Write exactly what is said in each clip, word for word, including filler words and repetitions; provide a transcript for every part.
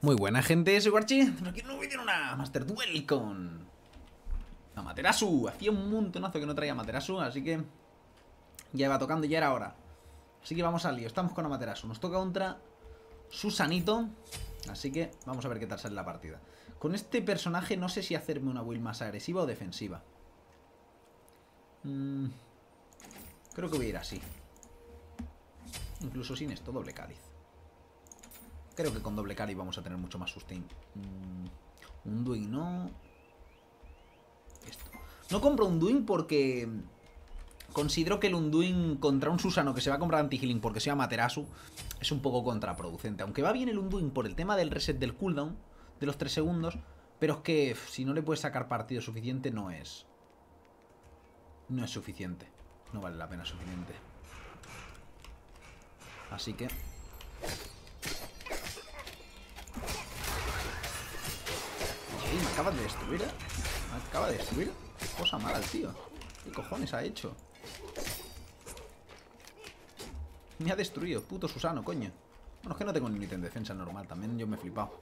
Muy buena gente, soy Warchi. Aquí en un vídeo en una Master Duel con Amaterasu. Hacía un montonazo que no traía Amaterasu, así que ya iba tocando y ya era hora. Así que vamos al lío, estamos con Amaterasu. Nos toca contra Susanito, así que vamos a ver qué tal sale la partida. Con este personaje no sé si hacerme una build más agresiva o defensiva. mm, Creo que voy a ir así. Incluso sin esto, doble cáliz. Creo que con doble cáliz vamos a tener mucho más sustain. mm, Un Duin no. Esto. No compro un Duin porque considero que el Unduin contra un Susano que se va a comprar anti-healing porque sea Amaterasu es un poco contraproducente. Aunque va bien el Unduin por el tema del reset del cooldown de los tres segundos, pero es que uf, si no le puedes sacar partido suficiente no es No es suficiente. No vale la pena suficiente. Así que Ey, me acaba de destruir, ¿eh? Me acaba de destruir. Cosa mala el tío. ¿Qué cojones ha hecho? Me ha destruido, puto Susano, coño. Bueno, es que no tengo ni ítem de defensa normal. También yo me he flipado.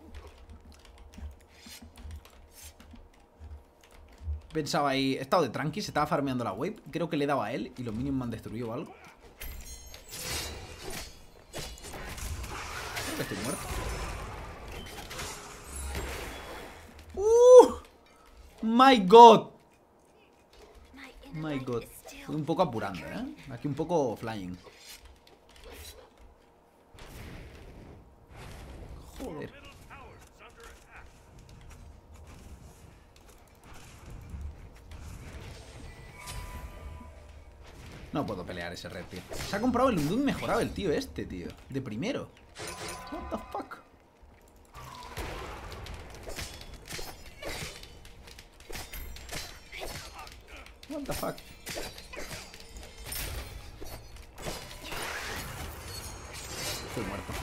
Pensaba ahí, he estado de tranqui, se estaba farmeando la wave. Creo que le he dado a él y los minions me han destruido o algo. Creo que estoy muerto. ¡Uh! ¡My God! My God. Estoy un poco apurando, ¿eh? Aquí un poco flying. Joder. No puedo pelear ese red, tío. Se ha comprado el Unduin mejorado el tío este, tío. De primero. What the fuck. What the fuck. Estoy muerto.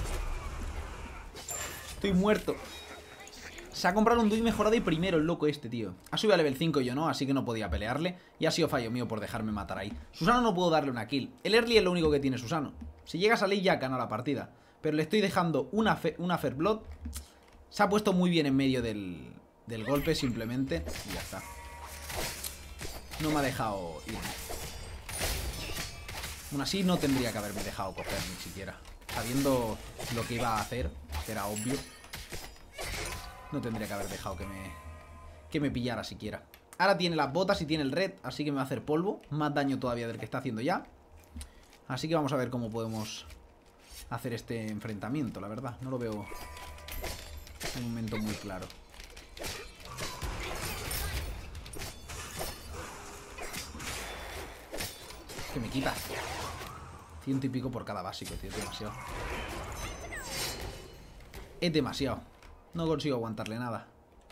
Estoy muerto. Se ha comprado un Unduin mejorado y primero el loco este, tío. Ha subido a level cinco y yo no, así que no podía pelearle. Y ha sido fallo mío por dejarme matar ahí. Susano no puedo darle una kill. El early es lo único que tiene Susano. Si llega a salir ya gana la partida. Pero le estoy dejando una, fe, una Fair Blood. Se ha puesto muy bien en medio del, del golpe simplemente. Y ya está. No me ha dejado ir. Aún así no tendría que haberme dejado coger ni siquiera. Sabiendo lo que iba a hacer, que era obvio. No tendría que haber dejado que me Que me pillara siquiera. Ahora tiene las botas y tiene el red, así que me va a hacer polvo. Más daño todavía del que está haciendo ya. Así que vamos a ver cómo podemos hacer este enfrentamiento, la verdad. No lo veo en un momento muy claro. Que me quita ciento y pico por cada básico, tío. Es demasiado. Es demasiado. No consigo aguantarle nada.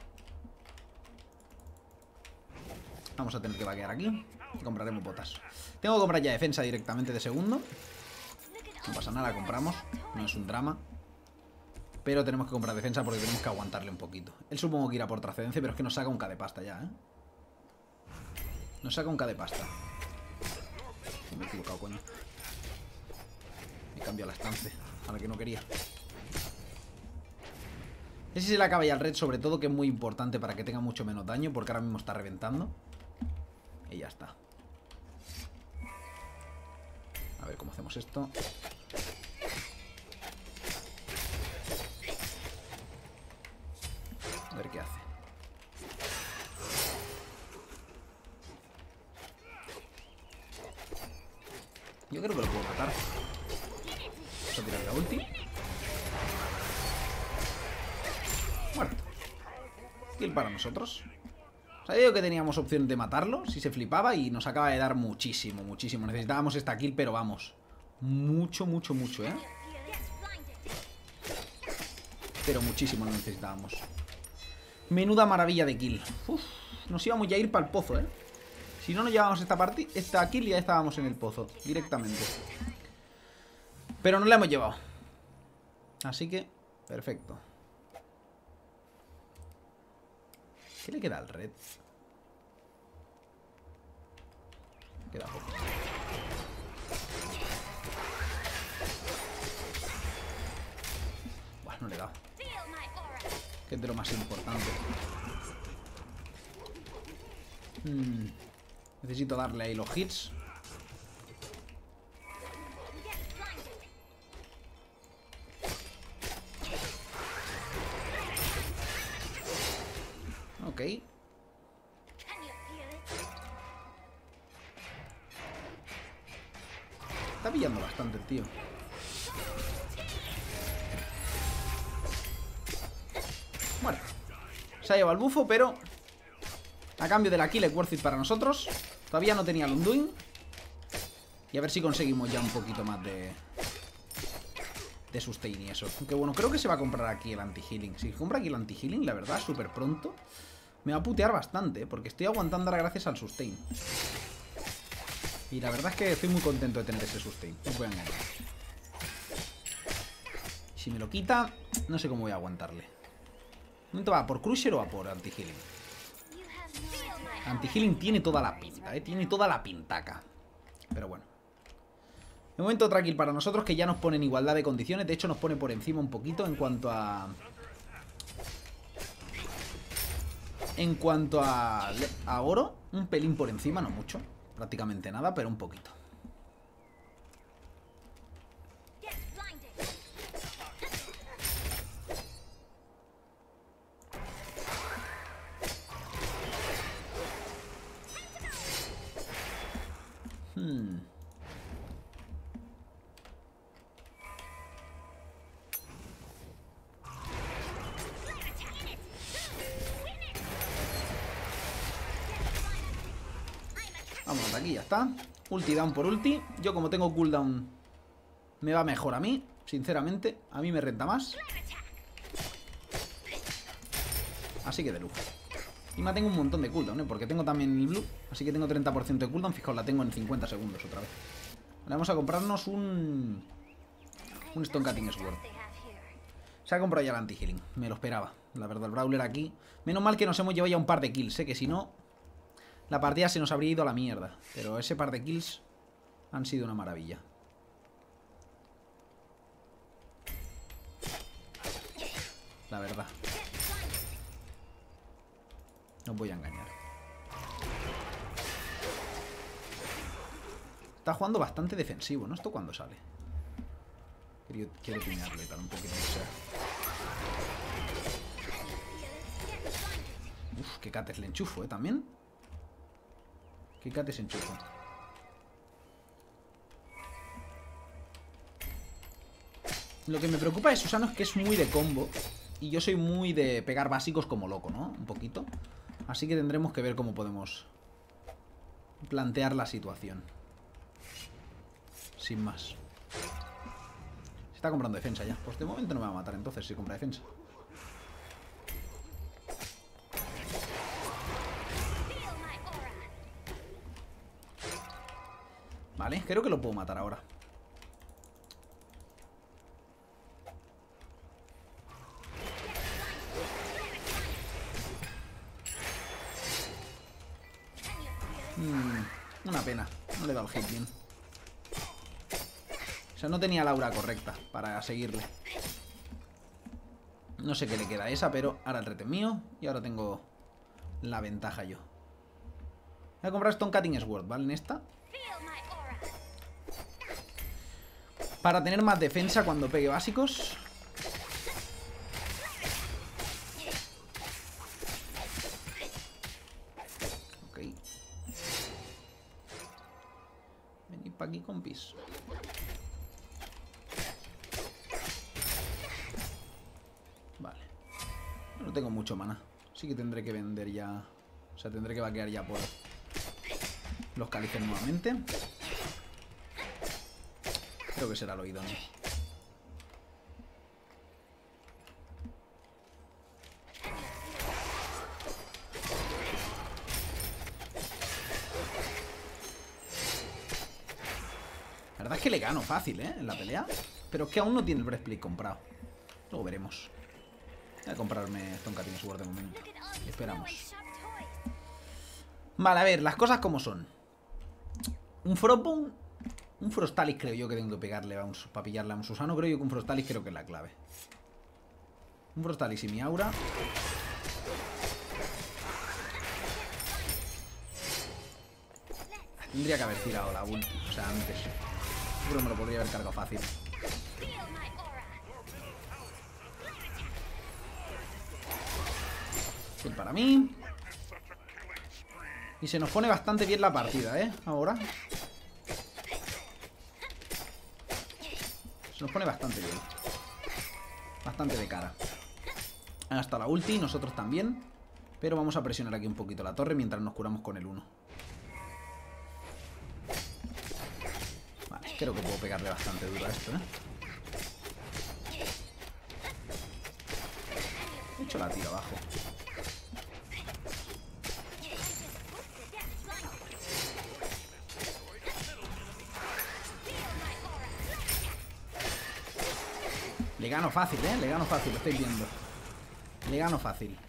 Vamos a tener que vaquear aquí. Y compraremos botas. Tengo que comprar ya defensa directamente de segundo. No pasa nada, compramos. No es un drama. Pero tenemos que comprar defensa porque tenemos que aguantarle un poquito. Él supongo que irá por trascendencia, pero es que nos saca un K de pasta ya, ¿eh? Nos saca un K de pasta. Me he equivocado, coño. Me he cambiado la estancia a la que no quería. Ese se le acaba ya el red, sobre todo, que es muy importante para que tenga mucho menos daño, porque ahora mismo está reventando. Y ya está. A ver cómo hacemos esto. A ver qué hace. Yo creo que lo puedo matar. Vamos a tirar la ulti. Muerto. Kill para nosotros. Sabía que teníamos opción de matarlo si se flipaba y nos acaba de dar muchísimo, muchísimo. Necesitábamos esta kill, pero vamos. Mucho, mucho, mucho, ¿eh? Pero muchísimo lo necesitábamos. Menuda maravilla de kill. Uf, nos íbamos ya a ir para el pozo, ¿eh? Si no nos llevábamos esta partida, esta kill ya estábamos en el pozo, directamente. Pero no la hemos llevado. Así que, perfecto. ¿Qué le queda al red? Queda poco. Buah, no le he dado. que es de lo más importante. Hmm. Necesito darle ahí los hits. Ok. Está pillando bastante el tío. Bueno, se ha llevado el bufo, pero a cambio de la kill es worth it para nosotros. Todavía no tenía el Undoing. Y a ver si conseguimos ya un poquito más de De sustain y eso. Aunque bueno, creo que se va a comprar aquí el anti-healing. Si compra aquí el anti-healing, la verdad, súper pronto me va a putear bastante, ¿eh? Porque estoy aguantando ahora gracias al sustain. Y la verdad es que estoy muy contento de tener ese sustain. No os voy a engañar. Si me lo quita, no sé cómo voy a aguantarle. ¿Dónde te va? ¿Por Crusher o a por anti-healing? Anti-healing tiene toda la pinta, ¿eh? Tiene toda la pintaca. Pero bueno. De momento otra kill para nosotros, que ya nos pone en igualdad de condiciones. De hecho nos pone por encima un poquito en cuanto a... En cuanto a, a oro. Un pelín por encima, no mucho. Prácticamente nada, pero un poquito. Hmm... Vamos, aquí ya está. Ulti down por ulti. Yo como tengo cooldown me va mejor a mí, sinceramente. A mí me renta más. Así que de lujo. Y me tengo un montón de cooldown, ¿eh? Porque tengo también el blue. Así que tengo treinta por ciento de cooldown. Fijaos, la tengo en cincuenta segundos otra vez. Ahora vamos a comprarnos un... Un Stone Cutting Sword. Se ha comprado ya el anti-healing. Me lo esperaba. La verdad, el Brawler aquí... Menos mal que nos hemos llevado ya un par de kills, ¿eh? Que si no... La partida se nos habría ido a la mierda. Pero ese par de kills han sido una maravilla. La verdad. No os voy a engañar. Está jugando bastante defensivo, ¿no? ¿Esto cuándo sale? Quiero, quiero tinearle tal un poquito, o sea. Uf, qué cates le enchufo, ¿eh? También. ¿Qué cates enchufo? Lo que me preocupa de Susano es que es muy de combo. Y yo soy muy de pegar básicos como loco, ¿no? Un poquito. Así que tendremos que ver cómo podemos plantear la situación. Sin más. Se está comprando defensa ya. Pues de momento no me va a matar entonces si compra defensa. Vale, creo que lo puedo matar ahora. Hmm, una pena. No le he dado el hit bien. O sea, no tenía la aura correcta para seguirle. No sé qué le queda a esa, pero ahora el rete es mío. Y ahora tengo la ventaja yo. Voy a comprar Stone Cutting Sword, ¿vale? En esta. Para tener más defensa cuando pegue básicos. Ok. Venid para aquí, compis. Vale. No tengo mucho mana. Así que tendré que vender ya. O sea, tendré que vaquear ya por los cálices nuevamente. Creo que será lo idóneo. La verdad es que le gano fácil, ¿eh? En la pelea. Pero es que aún no tiene el breastplate comprado. Luego veremos. Voy a comprarme Stone Cutting Sword de momento. Y esperamos. Vale, a ver, las cosas como son. Un Frostbone. Un Frostalis creo yo que tengo que pegarle a un, para pillarle a un Susano. Creo yo que un Frostalis creo que es la clave. Un Frostalis y mi aura. Tendría que haber tirado la ulti, o sea, antes. Seguro me lo podría haber cargado fácil. Kill para mí. Y se nos pone bastante bien la partida, ¿eh? Ahora. Se nos pone bastante bien. Bastante de cara. Hasta la ulti, nosotros también. Pero vamos a presionar aquí un poquito la torre mientras nos curamos con el uno. Vale, creo que puedo pegarle bastante duro a esto, ¿eh? De hecho la tiro abajo. Le gano fácil, ¿eh? Le gano fácil, lo estáis viendo. Le gano fácil.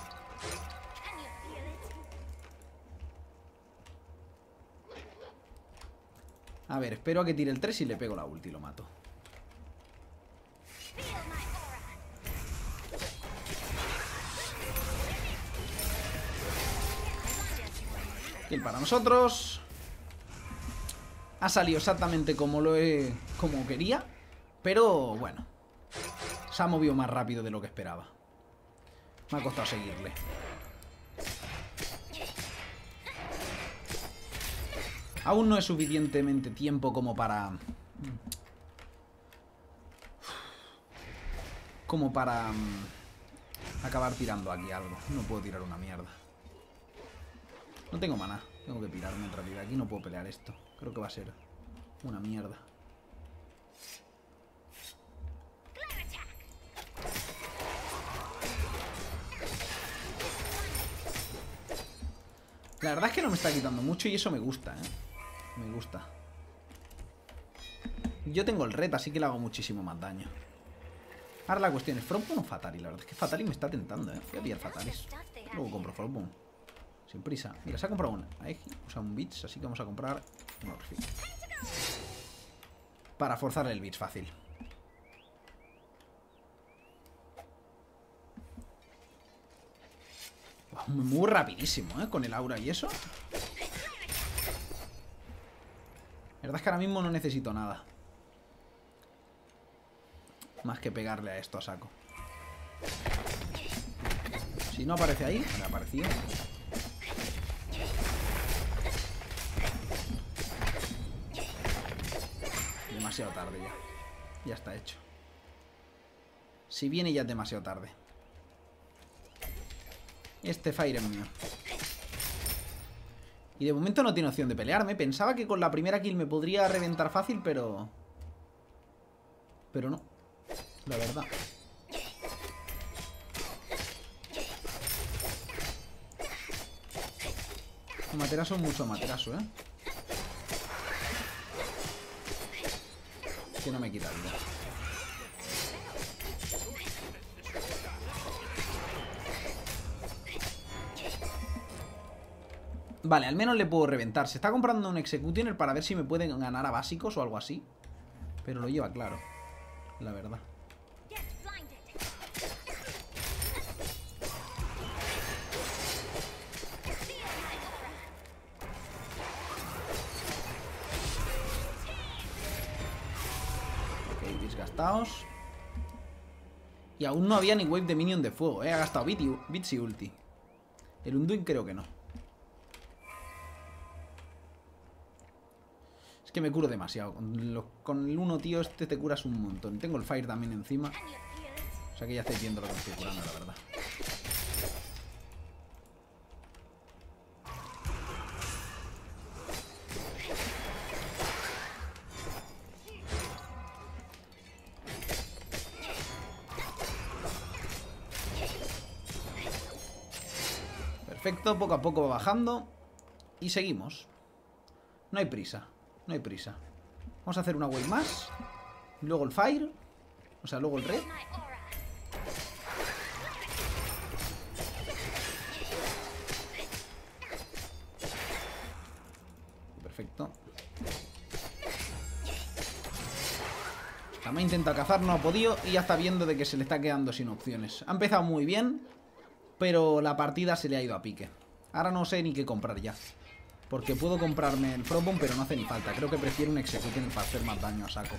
A ver, espero a que tire el tres y le pego la ulti y lo mato. Kill para nosotros. Ha salido exactamente como lo he... como quería. Pero bueno, se ha movido más rápido de lo que esperaba. Me ha costado seguirle. Aún no es suficientemente tiempo como para... Como para... acabar tirando aquí algo. No puedo tirar una mierda. No tengo maná. Tengo que pirarme en realidad. Aquí no puedo pelear esto. Creo que va a ser una mierda. La verdad es que no me está quitando mucho y eso me gusta, ¿eh? Me gusta. Yo tengo el red, así que le hago muchísimo más daño. Ahora la cuestión es Frostbone o Fatali. La verdad es que Fatali me está tentando, ¿eh? Voy a pillar Fatalis. Luego compro Frostbone. Sin prisa. Mira, se ha comprado un Aegis, o sea, un Beach, así que vamos a comprar un Orphic. Para forzarle el Beach fácil. Muy rapidísimo, ¿eh? Con el aura y eso. La verdad es que ahora mismo no necesito nada más que pegarle a esto a saco. Si no aparece ahí, me ha aparecido. Demasiado tarde ya. Ya está hecho. Si viene ya es demasiado tarde. Este Fire es mío. Y de momento no tiene opción de pelearme. Pensaba que con la primera kill me podría reventar fácil, pero... Pero no. La verdad. Amaterasu, mucho Amaterasu, ¿eh? Que no me quita vida. Vale, al menos le puedo reventar. Se está comprando un Executioner para ver si me pueden ganar a básicos o algo así. Pero lo lleva claro, la verdad. Ok, bits gastados. Y aún no había ni wave de minion de fuego, ¿eh? Ha gastado bits y ulti. El Unduin creo que no. Que me curo demasiado. Con, lo, con el uno, tío, este te curas un montón. Tengo el Fire también encima. O sea que ya estáis viendo lo que me estoy curando, la verdad. Perfecto, poco a poco va bajando. Y seguimos. No hay prisa. No hay prisa. Vamos a hacer una wave más. Luego el Fire. O sea, luego el Red. Perfecto. sea, me ha intentado cazar, no ha podido y ya está viendo de que se le está quedando sin opciones. Ha empezado muy bien, pero la partida se le ha ido a pique. Ahora no sé ni qué comprar ya. Porque puedo comprarme el Frostbomb, pero no hace ni falta. Creo que prefiero un Executioner para hacer más daño a saco.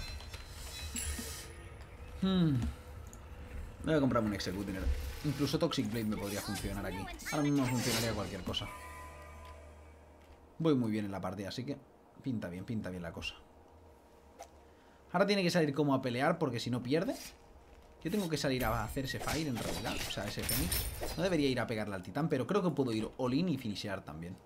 Hmm. Voy a comprarme un Executioner. Incluso Toxic Blade me podría funcionar aquí. Ahora mismo funcionaría cualquier cosa. Voy muy bien en la partida, así que pinta bien, pinta bien la cosa. Ahora tiene que salir como a pelear, porque si no pierde. Yo tengo que salir a hacer ese Fire en realidad. O sea, ese Fénix. No debería ir a pegarle al Titán, pero creo que puedo ir all-in y finishear también.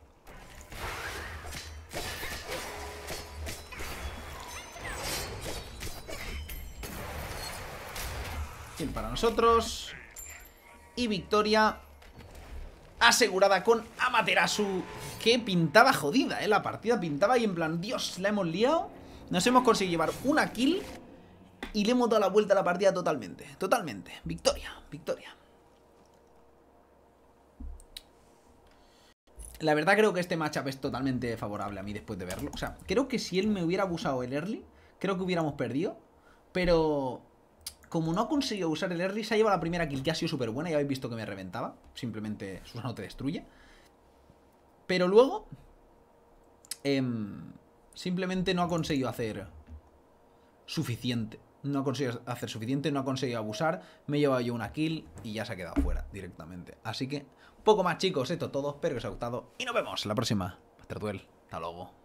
Bien para nosotros. Y victoria asegurada con Amaterasu. Que pintaba jodida, ¿eh? La partida pintaba y en plan, Dios, la hemos liado. Nos hemos conseguido llevar una kill y le hemos dado la vuelta a la partida totalmente. Totalmente. Victoria, victoria. La verdad creo que este matchup es totalmente favorable a mí después de verlo. O sea, creo que si él me hubiera abusado el early, creo que hubiéramos perdido. Pero como no ha conseguido usar el early, se ha llevado la primera kill, que ha sido súper buena. Ya habéis visto que me reventaba. Simplemente Susano te destruye. Pero luego eh, simplemente no ha conseguido hacer suficiente. No ha conseguido hacer suficiente, no ha conseguido abusar. Me he llevado yo una kill y ya se ha quedado fuera directamente. Así que, poco más chicos, esto todo. Espero que os haya gustado y nos vemos en la próxima. Master Duel, hasta luego.